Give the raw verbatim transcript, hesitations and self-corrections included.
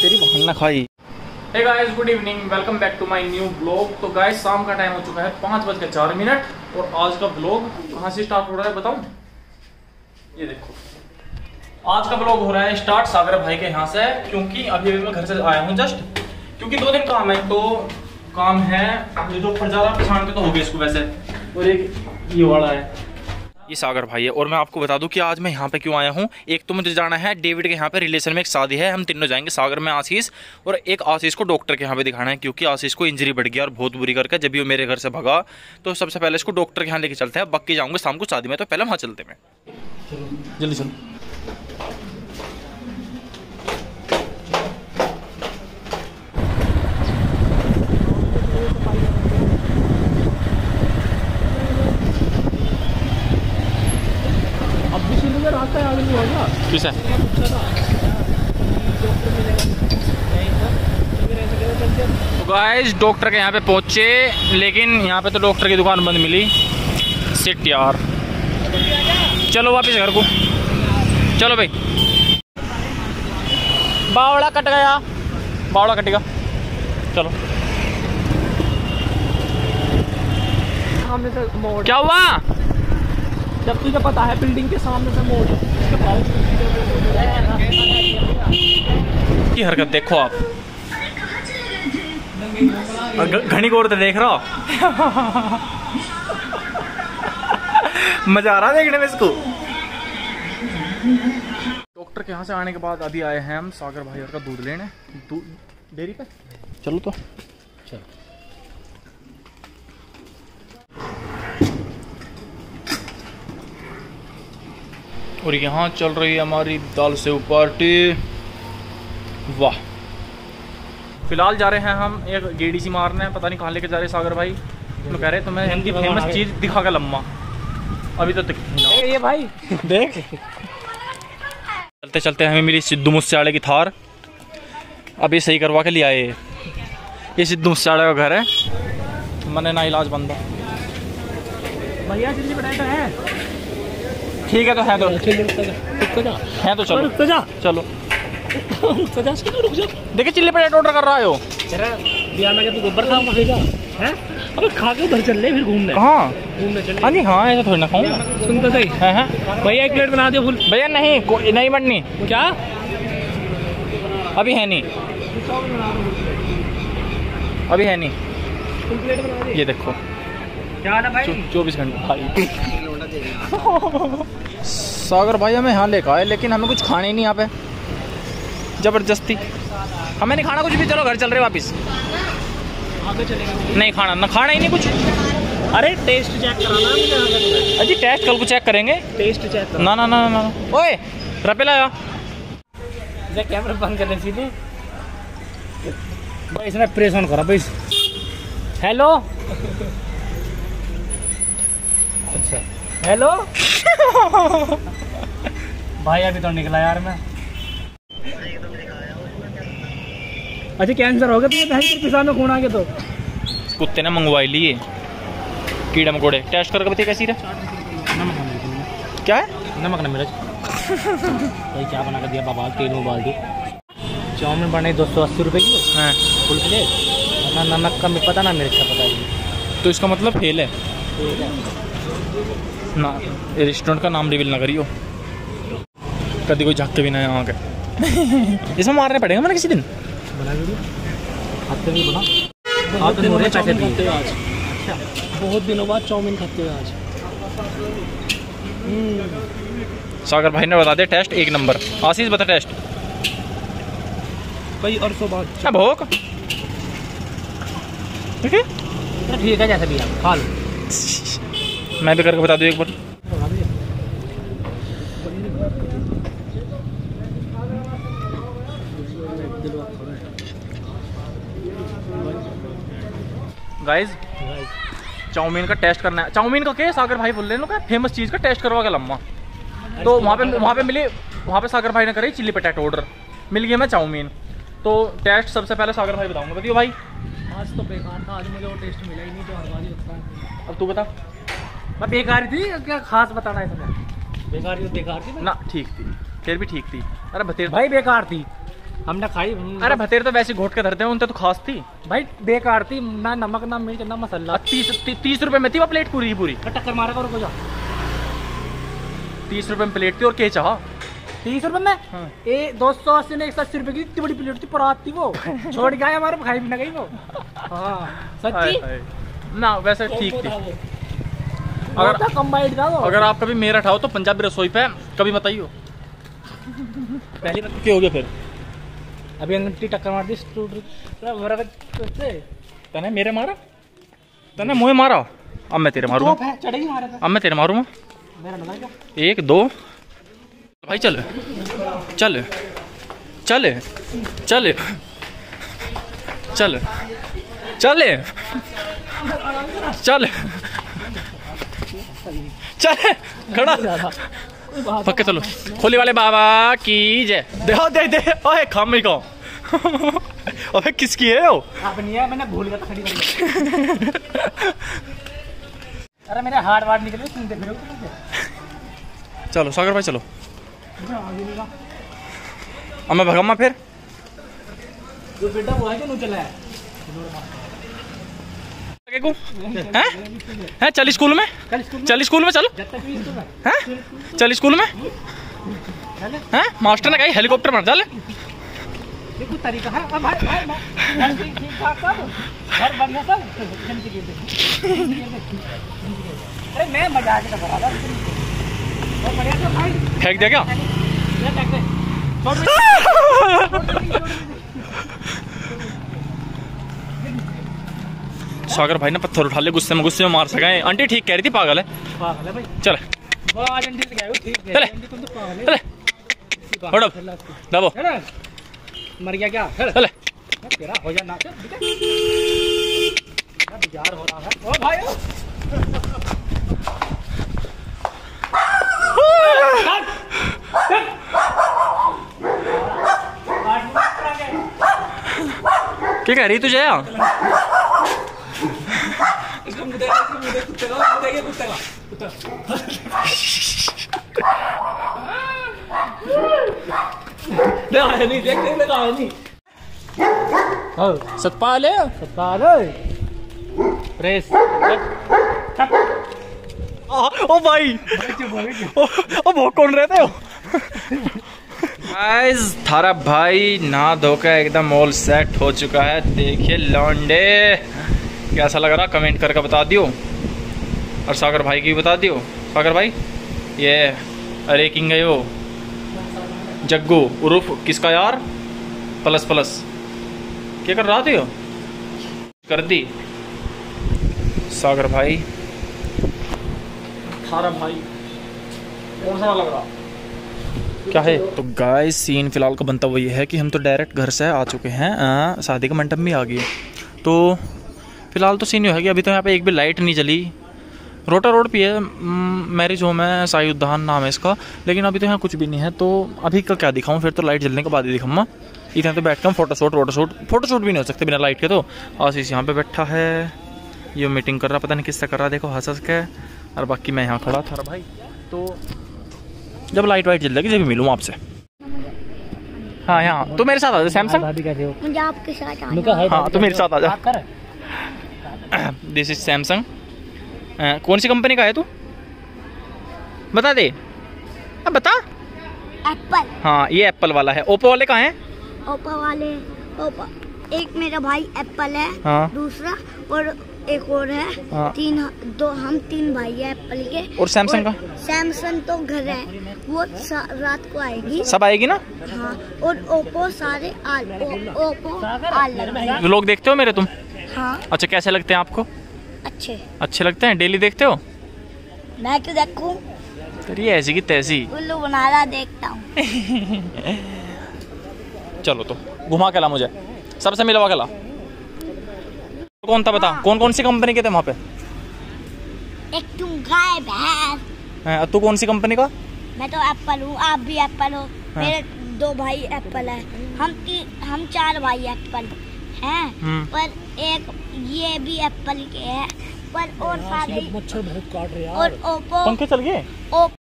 तेरी बहन ना खाई। Hey guys, good evening, welcome back to my new blog. तो गाइस शाम का टाइम हो चुका है पाँच बज के चार मिनट और आज का ब्लॉग कहाँ से स्टार्ट हो रहा है बताऊं? ये देखो, आज का ब्लॉग हो रहा है स्टार्ट सागर भाई के यहाँ से, क्योंकि अभी अभी मैं घर से आया हूँ जस्ट, क्योंकि दो दिन काम है। तो काम है जो पर ज़्यादा परेशान तो हो गए इसको वैसे, और एक ये वाला है, ये सागर भाई है। और मैं आपको बता दूं कि आज मैं यहाँ पे क्यों आया हूँ। एक तो मुझे जाना है डेविड के यहाँ पे, रिलेशन में एक शादी है, हम तीनों जाएंगे, सागर में आशीष, और एक आशीष को डॉक्टर के यहाँ पे दिखाना है, क्योंकि आशीष को इंजरी बढ़ गया और बहुत बुरी करके, जब भी वो मेरे घर से भगा तो सबसे पहले इसको डॉक्टर के यहाँ लेके चलते हैं। बाकी जाऊँगे शाम को शादी में, तो पहले वहाँ चलते हैं। जल्दी चलो। किस है? तो गाइस डॉक्टर के यहाँ पे पहुँचे, लेकिन यहाँ पे तो डॉक्टर की दुकान बंद मिली। सिट यार, चलो वापस घर को, चलो भाई। बावड़ा कट गया, बावड़ा कटेगा, चलो। क्या हुआ? जब तुझे पता है बिल्डिंग के सामने से मोड़ की हरकत देखो आप, घनी गौर तो देख रहा हो। मजा आ रहा है देखने में इसको। डॉक्टर के यहाँ से आने के बाद अभी आए हैं हम सागर भाई का दूध लेने डेयरी पे। चलो तो चलो। और यहाँ चल रही है हमारी दाल सेव पार्टी। वाह। फिलहाल जा रहे हैं हम एक गेड़ी सी मारने, पता नहीं कहाँ लेके जा रहे सागर भाई। तो कह रहे तुम्हें हिंदी फेमस चीज दिखा के लम्मा, अभी तो ये भाई देख। चलते चलते हमें मिली सिद्धू मूसेवाले की थार, अभी सही करवा के ले आए। ये सिद्धू मूसेवाले का घर है, मैंने ना इलाज बंदा भैया चिल्ली पटाखा है। ठीक है तो है तो है तो चलो रुक जा, चलो रुक जा, रुक जा। देखिए चिल्ली पटेटो ऑर्डर कर रहा है वो। तेरा बिहार में क्या तू गोबर खाऊंगा फेंका हैं? अबे खा के उधर चल ले, फिर घूमने। कहाँ घूमने चल? हाँ जी हाँ, ऐसा थोड़ी ना खाऊंगा। सुन तो सही है, है? भैया एक प्लेट बना दियो फुल। भैया नहीं को, नहीं बननी। क्या अभी है नहीं, अभी है नहीं। फुल प्लेट बना दे। ये देखो क्या ना भाई, चौबीस घंटे भाई। सागर भाई हमें यहाँ लेकर आए, लेकिन हमें कुछ खाने ही नहीं यहाँ पे, जबरदस्ती। हमें नहीं खाना कुछ भी, चलो घर चल रहे वापिस। आगे चलेंगे। नहीं खाना, ना खाना ही नहीं कुछ। अरे टेस्ट चेक कराना है मुझे। अजी टेस्ट कल को चेक करेंगे। टेस्ट चेक करो। ना ना ना ना, ओए रपे लाया। इसे कैमरा बंद कर दे सीधे भाई, इसने प्रेस ऑन करा भाई। हेलो अच्छा हेलो। भाई अभी तो निकला यार मैं। अच्छा कैंसर हो गया तुझे भाई, तेरे पिसाब में खून आ गया तो? कुत्ते ने मंगवाई लिए कीड़े मकोड़े, टेस्ट करके बताइए कैसी रहा। नमक न क्या है? नमक न मिर्च। भाई क्या बना कर दिया बाबा, तेल उबाल दी। चाउमीन बने दो सौ अस्सी रुपये की है फुल प्लेट, ना नमक का पता ना मिर्च का पता। तो इसका मतलब फेल है ना। रेस्टोरेंट का नाम रिवील ना करियो, कभी कोई झाँक के भी ना यहाँ के। इसमें मारने पड़ेगा मैंने किसी दिन। बना वीडियो खाते भी बना। आप दिन पैसे दिए आज। अच्छा बहुत दिनों बाद चाउमीन खाते हुए आज। सागर भाई ने बता दिया टेस्ट एक नंबर। आशीष बता टेस्ट कई अरसों बाद। क्या भोग? ठीक है ठीक है, जैसे भी आप खा लो। मैं भी करके बता दूँ एक बार। गाइस चाउमीन का टेस्ट करना है। चाउमीन का क्या सागर भाई बोल रहे हैं फेमस चीज़ का टेस्ट करवा के लम्मा। तो वहाँ पे वहाँ पे मिली, वहाँ पे सागर भाई ने करी चिल्ली पटेटो ऑर्डर, मिल गया मैं चाउमीन। तो टेस्ट सबसे पहले सागर भाई बताऊंगा, बताइए भाई। आज तो बेकार था, आज मुझे वो टेस्ट मिला ही नहीं जो हर बार ही होता है। अब तू बता। मैं बेकार थी क्या खास बताना है तुम्हें? बेकार ही बेकार थी ना, ठीक थी, फिर भी ठीक थी। अरे बतेर भाई बेकार थी। हमने खाई। अरे भतेरे तो वैसे घोट के धरते हैं, उनसे तो खास थी भाई, बेकार थी ना, नमक ना मिर्च ना मसाला। तीस ती, तीस रुपए में थी वो प्लेट पूरी की पूरी। टक्कर मारा करो जा। तीस रुपए में प्लेट थी और के चाह तीस रुपए में। हाँ। ए दो सौ अस्सी ने एक सौ अस्सी रुपए की इतनी बड़ी प्लेट थी, परात थी वो। छोड़ के आए हमारे, खाई भी ना गई वो। हाँ सच्ची ना, वैसे ठीक थी। अगर कंबाइंड था वो। अगर आप कभी मेरठ आओ तो पंजाबी रसोई पे कभी बताइयो। पहली बात क्या हो गया फिर? अभी अंगूठी टक्कर मार दी। तने मेरे मारा, तने मुझे मारा, अब मैं तेरे मारूंगा। चढ़ेगी मारे पे। अब मैं तेरे मारूंगा। मेरा नंबर क्या? एक दो भाई, चल चल चल चल चल चल चल चल खड़ा पक्के चलो। खोली वाले बाबा की जय। दे दे दे ओए खामी को। अबे किसकी है वो? आप नहीं है, मैंने भूल गया था खड़ी करके। अरे मेरे हार्ड वार्ड निकले, सुनते फिर। चलो सागर भाई चलो। अब मैं भगम्मा फिर। जो बेटा वो है जो चला है। हैं हैं चल स्कूल में, चल स्कूल में चल। हैं चल स्कूल में। हैं मास्टर ने कहा हेलीकॉप्टर बना चल। ये कुछ तरीका है। अब भाई भाई घर ठीक ठीक ठाक सब, घर बढ़िया सब। अरे मैं मजा आ के करा था। बहुत बढ़िया था भाई। फेंक दिया क्या? ये फेंक दे। सागर भाई ने पत्थर उठा ले, गुस्से में गुस्से में मार सके। आंटी ठीक कह रही थी, पागल है। पागल है भाई। चल वो आज आंटी से कह रही ठीक है। चले आंटी तुम तो पागल है। चले होड़ दबो। मर गया क्या? चले तेरा हो जाना बाजार हो रहा है। ओ भाई क्या कह रही तुझे? इसको मुझे मुझे कुत्ते का मुझे कुत्ते का कुत्ता। ले आया नहीं, देख देख लगा नहीं। हां सतपाल है, सतपाल है। प्रेस ओ भाई, ओ, ओ वो कौन रहते हो? गाइस थारा भाई नहा धोकर एकदम ऑल सेट हो चुका है। देखिए लौंडे, कैसा लग रहा कमेंट करके बता दियो, और सागर भाई की भी बता दियो। सागर भाई ये अरे किंग है वो जग्गू उर्फ किसका यार, प्लस प्लस क्या कर रहा थे हो? कर दी सागर भाई। थारा भाई कौन सा लग रहा क्या है? तो गाइस सीन फिलहाल का बनता हुआ ये है कि हम तो डायरेक्ट घर से आ चुके हैं, आ, शादी का मंडप भी आ गई है। तो फिलहाल तो सीन ये है कि अभी तो यहाँ पे एक भी लाइट नहीं जली। रोटा रोड पे है, मैरिज होम है, साई उद्यान नाम है इसका, लेकिन अभी तो यहाँ कुछ भी नहीं है। तो अभी का क्या दिखाऊँ, फिर तो लाइट जलने के बाद ही दिखाऊँगा। इधर तो बैठ कर फोटोशूट वोटोशूट फोटोशूट भी नहीं हो सकते बिना लाइट के। तो आशीष यहाँ पे बैठा है, ये मीटिंग कर रहा, पता नहीं किससे कर रहा, देखो हंस हंस के। और बाकी मैं यहाँ खड़ा था भाई। तो जब लाइट वाइट जल जाएगी जब मिलूँ आपसे। हाँ यहाँ तो मेरे साथ आ जा। सैमसंग मुझे आपके साथ आना। हाँ तो मेरे साथ आ जा। This is Samsung. कौन सी कंपनी का है तू, बता दे। अब बता। एप्पल। हाँ ये एप्पल वाला है। ओप्पो वाले कहाँ हैं? ओप्पो वाले ओप्पो एक मेरा भाई एप्पल है। हाँ। दूसरा और एक और है। हाँ। तीन दो हम तीन भाई है एप्पल के। और सैमसंग का? सैमसंग तो घर है, वो रात को आएगी। सब आएगी ना? हाँ। और ओप्पो सारे आल ओ, ओप्पो आल तो लोग देखते हो मेरे तुम? हाँ। अच्छा कैसे लगते हैं आपको? अच्छे अच्छे लगते हैं, डेली देखते हो? मैं क्यों देखूं, तेरी ऐसी की तैसी। उल्लू बना रहा देखता हूँ। चलो तो घुमा के ला मुझे, सबसे मिलवा के ला। कौन था बता? हाँ। कौन कौन सी कंपनी के थे वहाँ पे? एक तुम गाय भैंस। तू कौन सी कंपनी का? मैं तो एप्पल हूँ, आप भी एप्पल हो। हाँ। मेरे दो भाई एप्पल है, हम तीन हम चार भाई एप्पल हैं। पर एक ये भी एप्पल के है, पर और सारे मच्छर बहुत काट रहे हैं। और ओप्पो पंखे चल गए।